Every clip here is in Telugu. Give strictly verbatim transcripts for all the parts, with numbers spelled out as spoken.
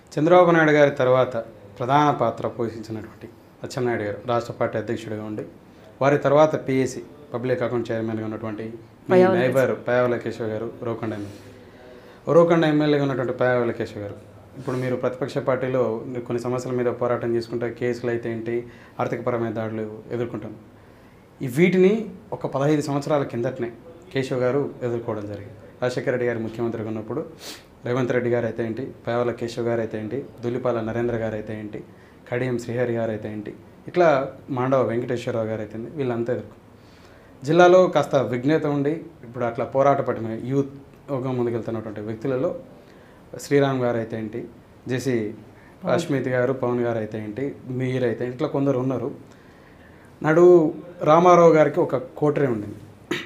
చంద్రబాబు నాయుడు గారి తర్వాత ప్రధాన పాత్ర పోషించినటువంటి అచ్చెన్నాయుడు గారు రాష్ట్ర పార్టీ అధ్యక్షుడిగా ఉండి వారి తర్వాత పిఎసి పబ్లిక్ అకౌంట్ చైర్మన్గా ఉన్నటువంటి మీ నైబర్ పేవల కేశవ్ గారు ఉరవకొండ ఎమ్మెల్యే ఉరవకొండ ఎమ్మెల్యేగా ఉన్నటువంటి పేవల కేశవ్ గారు ఇప్పుడు మీరు ప్రతిపక్ష పార్టీలో కొన్ని సమస్యల మీద పోరాటం చేసుకుంటే కేసులు అయితే ఏంటి ఆర్థికపరమైన దాడులు ఎదుర్కొంటాను ఈ వీటిని ఒక పదహైదు సంవత్సరాల కిందటనే కేశవ్ గారు ఎదుర్కోవడం జరిగింది. రాజశేఖర రెడ్డి గారు ముఖ్యమంత్రిగా ఉన్నప్పుడు రేవంత్ రెడ్డి గారు అయితే ఏంటి, పేవల కేశవ్ గారు అయితే ఏంటి, దులిపాల నరేంద్ర గారు అయితే ఏంటి, కడియం శ్రీహరి గారు అయితే ఏంటి, ఇట్లా మాండవ వెంకటేశ్వరరావు గారు అయితే వీళ్ళంతా ఎదుర్కొ జిల్లాలో కాస్త విజ్ఞత ఉండి ఇప్పుడు అట్లా పోరాట పట్టిన యూత్గా ముందుకెళ్తున్నటువంటి వ్యక్తులలో శ్రీరామ్ గారు అయితే ఏంటి, జేసీ అశ్మిత్ గారు, పవన్ గారు అయితే ఏంటి, మీరైతే ఇట్లా కొందరు ఉన్నారు. నాడు రామారావు గారికి ఒక కోటరీ ఉండింది,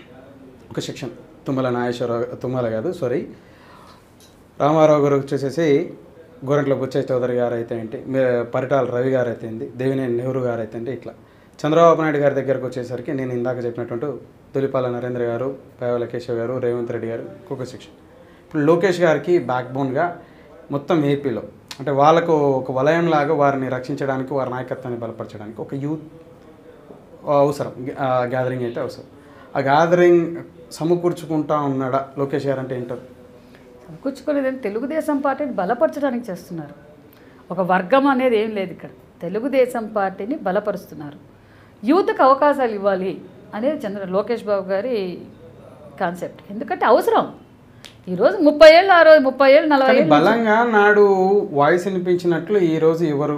ఒక సెక్షన్ తుమ్మల నాగేశ్వరరావు తుమ్మల కాదు సారీ రామారావు గారు వచ్చేసేసి గోరంట్ల బుచ్చయ్య చౌదరి గారు అయితే ఏంటి, పరిటాల రవి గారు అయితే ఏంటి, దేవినేని నెహ్రూ గారు అయితే ఏంటి, ఇట్లా చంద్రబాబు నాయుడు గారి దగ్గరకు వచ్చేసరికి నేను ఇందాక చెప్పినట్టు దులిపాల నరేంద్ర గారు, పేవల కేశవ్ గారు, రేవంత్ రెడ్డి గారు ఒక్కొక్క సెక్షన్. ఇప్పుడు లోకేష్ గారికి బ్యాక్ బోన్గా మొత్తం ఏపీలో అంటే వాళ్ళకు ఒక వలయం లాగా వారిని రక్షించడానికి వారి నాయకత్వాన్ని బలపరచడానికి ఒక యూత్ అవసరం, గ్యాదరింగ్ అయితే అవసరం. ఆ గ్యాదరింగ్ సమకూర్చుకుంటా ఉన్నాడా లోకేష్ గారు అంటే ఏంటారు? సమకూర్చుకోలేదని తెలుగుదేశం పార్టీని బలపరచడానికి చేస్తున్నారు. ఒక వర్గం అనేది ఏం లేదు ఇక్కడ, తెలుగుదేశం పార్టీని బలపరుస్తున్నారు. యూత్కి అవకాశాలు ఇవ్వాలి అనేది చంద్ర లోకేష్ బాబు గారి కాన్సెప్ట్. ఎందుకంటే అవసరం. ఈరోజు ముప్పై ఏళ్ళు ఆ రోజు ముప్పై ఏళ్ళు నలభై ఏళ్ళు బలంగా నాడు వాయిస్ వినిపించినట్లు ఈరోజు ఎవరు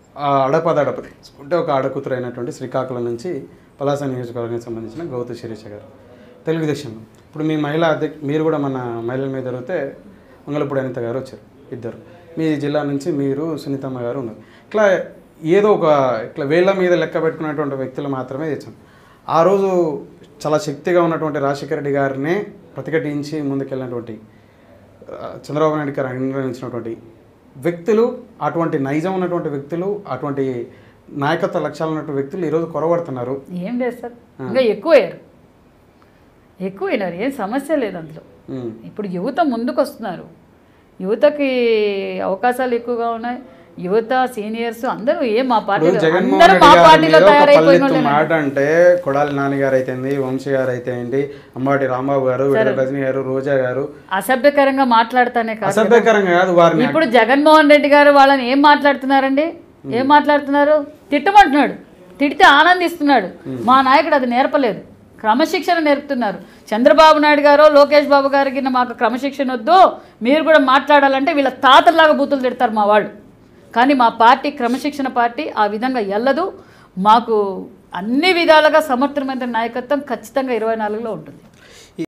అడపదడప తీసుకుంటే ఒక ఆడకూతురు అయినటువంటి శ్రీకాకుళం నుంచి పలాస నియోజకవర్గానికి సంబంధించిన గౌతు శిరీష గారు తెలుగుదేశం. ఇప్పుడు మీ మహిళా అధ్యక్ష మీరు కూడా మన మహిళల మీద జరిగితే మంగళపూడి అనిత గారు వచ్చారు, ఇద్దరు మీ జిల్లా నుంచి మీరు సునీతమ్మ గారు ఉన్నారు. ఇట్లా ఏదో ఒక ఇట్లా వేళ్ల మీద లెక్క పెట్టుకున్నటువంటి వ్యక్తులు మాత్రమే తెచ్చాం. ఆ రోజు చాలా శక్తిగా ఉన్నటువంటి రాజశేఖర రెడ్డి గారినే ప్రతిఘటించి ముందుకెళ్ళినటువంటి చంద్రబాబు నాయుడు గారు నిర్ణయించినటువంటి వ్యక్తులు, అటువంటి నైజం ఉన్నటువంటి వ్యక్తులు, అటువంటి నాయకత్వ లక్ష్యాలు ఉన్నటువంటి వ్యక్తులు ఈరోజు కొరవడుతున్నారు. ఏం చేస్తారు, ఇంకా ఎక్కువయ్యారు ఎక్కువైనారు ఏం సమస్య లేదు అందులో. ఇప్పుడు యువత ముందుకు వస్తున్నారు, యువతకి అవకాశాలు ఎక్కువగా ఉన్నాయి. యువత సీనియర్స్ అందరూ ఏ మా పార్టీ మాట అంటే కొడాలి నాని గారు అయితేంది, వంశీ గారు అయితే ఏంటి, అంబాటి రాంబాబు గారు, రజనీ గారు, రోజా గారు అసభ్యకరంగా మాట్లాడతానే కాదు, అసభ్యకరంగా కాదు వారిని. ఇప్పుడు జగన్మోహన్ రెడ్డి గారు వాళ్ళని ఏం మాట్లాడుతున్నారండి, ఏం మాట్లాడుతున్నారు, తిట్టమంటున్నాడు, తిడితే ఆనందిస్తున్నాడు. మా నాయకుడు అది నేర్పలేదు, క్రమశిక్షణ నేర్పుతున్నారు. చంద్రబాబు నాయుడు గారు, లోకేష్ బాబు గారికి మాకు క్రమశిక్షణ వద్దు, మీరు కూడా మాట్లాడాలంటే వీళ్ళ తాతల్లాగా బూతులు తిడతారు మా వాళ్ళు. కానీ మా పార్టీ క్రమశిక్షణ పార్టీ, ఆ విధంగా ఎల్లదు. మాకు అన్ని విధాలుగా సమర్థమైన నాయకత్వం ఖచ్చితంగా ఇరవై నాలుగులో ఉంటుంది.